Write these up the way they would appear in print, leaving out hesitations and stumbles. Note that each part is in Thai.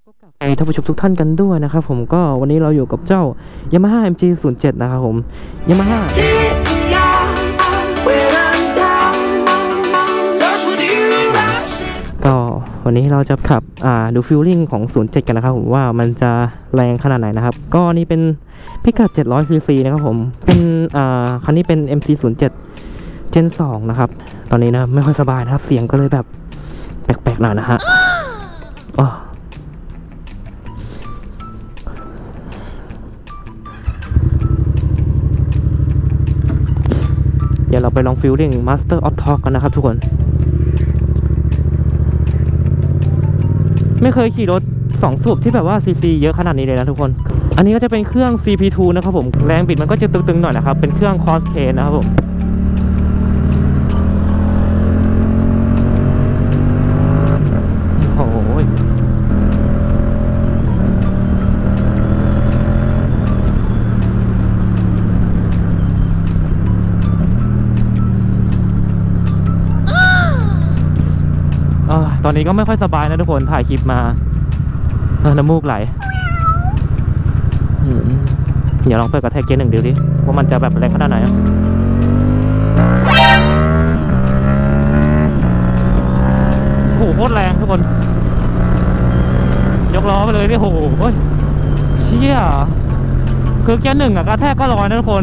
ท่านผู้ชมทุกท่านกันด้วยนะครับผมก็วันนี้เราอยู่กับเจ้า Yamaha MG07 นะครับผม Yamaha ก็วันนี้เราจะขับดูฟิลลิ่งของ07กันนะครับผมว่ามันจะแรงขนาดไหนนะครับก็นี่เป็นพิกัด700 cc นะครับผมเป็นคันนี้เป็น MG07 Gen 2นะครับตอนนี้นะไม่ค่อยสบายนะครับเสียงก็เลยแบบแปลกๆหน่อยนะฮะเดี๋ยวเราไปลองฟิลลิ่ง Master of Torque กันนะครับทุกคนไม่เคยขี่รถ2สูบที่แบบว่าซีซีเยอะขนาดนี้เลยนะทุกคนอันนี้ก็จะเป็นเครื่อง CP2 นะครับผมแรงบิดมันก็จะตึงๆหน่อยนะครับเป็นเครื่อง Cross K นะครับผมโอ้ยตอนนี้ก็ไม่ค่อยสบายนะทุกคนถ่ายคลิปมาน้ำมูกไหลเดี๋ยวลองเปิดกระแทกเกียร์หนึ่งดูดิว่ามันจะแบบแรงขนาดไหนโอ้โหโคตรแรงทุกคนยกล้อไปเลยนี่โอ้โหเชี่ยคือเกียร์หนึ่งกระแทกก็ลอยนะทุกคน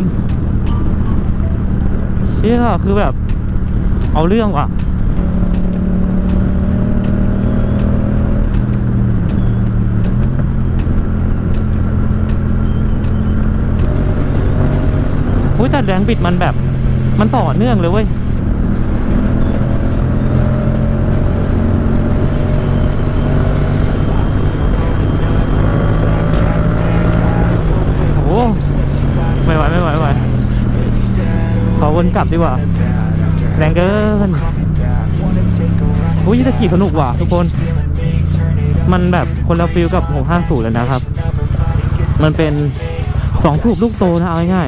เชี่ยคือแบบเอาเรื่องว่ะแต่แรงบิดมันแบบมันต่อเนื่องเลยเว้ยโอ้ไม่ไหวขอวนกลับดีกว่าแรงเกินจะขี่สนุกว่ะทุกคนมันแบบคนละฟิลกับ650เลยนะครับมันเป็น2 สูบลูกโตนะเอาง่าย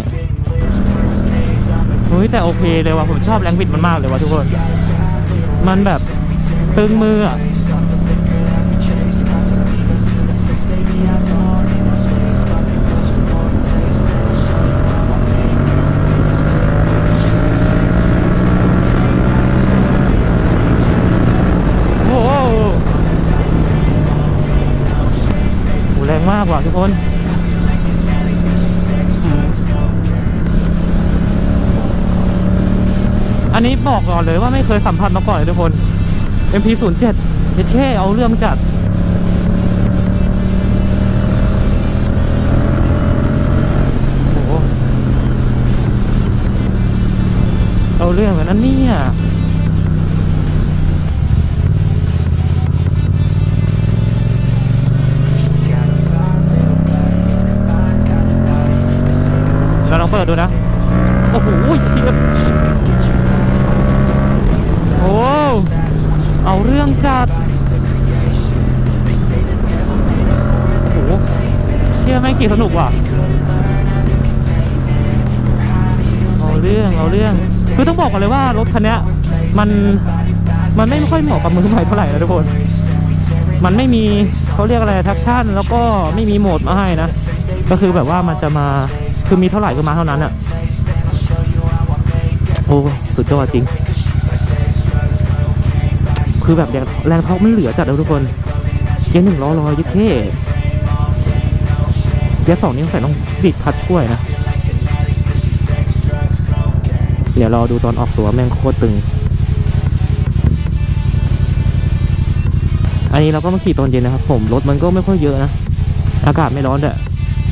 แต่โอเคเลยว่ะผมชอบแรงบิดมันมากเลยว่ะทุกคนมันแบบตึงมือโอ้โหแรงมากว่ะทุกคนอันนี้บอกก่อนเลยว่าไม่เคยสัมผัสมาก่อนเลยทุกคน MP07 แค่เอาเรื่องจัดโอ้เอาเรื่องกันนั่นเนี่ยเราลองเปิดดูนะโอ้โหเอาเรื่องจัดโอ้โหเชื่อไหมขี่สนุกว่ะเอาเรื่องคือต้องบอกกันเลยว่ารถคันนี้มันไม่ค่อยเหมาะกับมือใหม่เท่าไหร่นะทุกคนมันไม่มีเขาเรียกอะไรทักชั่นแล้วก็ไม่มีโหมดมาให้นะก็คือแบบว่ามันจะมาคือมีเท่าไหร่ก็มาเท่านั้นอ่ะโอ้สุดยอดจริงคือแบบแรงท็อร์กไม่เหลือจัดเลยทุกคนเกียร์1 ล้อลอยยิ่งเท่เกียร์ 2นี่ใส่ต้องบิดคัดช่วยนะเดี๋ยวรอดูตอนออกตัวแม่งโคตรตึงอันนี้เราก็มาขี่ตอนเย็นนะครับผมรถมันก็ไม่ค่อยเยอะนะอากาศไม่ร้อนด้วย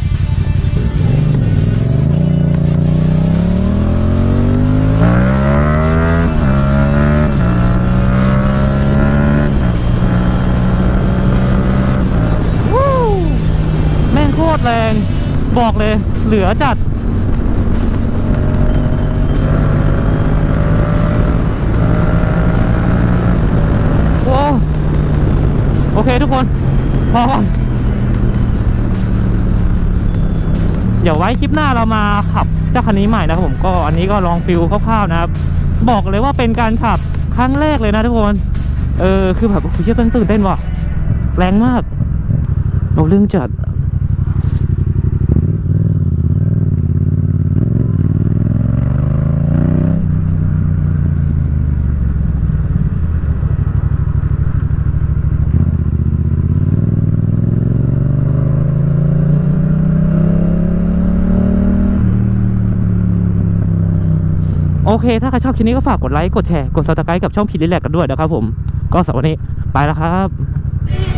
แรงบอกเลยเหลือจัดโอเคทุกคนพอก่อนเดี๋ยวไว้คลิปหน้าเรามาขับเจ้าคันนี้ใหม่นะครับผมก็อันนี้ก็ลองฟิลคร่าวๆนะครับบอกเลยว่าเป็นการขับครั้งแรกเลยนะทุกคนคือแบบเชื่อตื่นเต้นว่ะแรงมากเอาเรื่องจัดโอเคถ้าใครชอบคลิปนี้ก็ฝากกดไลค์กดแชร์กด Subscribe กับช่องพีรีแลกกันด้วยนะครับผมก็สำหรับวันนี้ไปแล้วครับ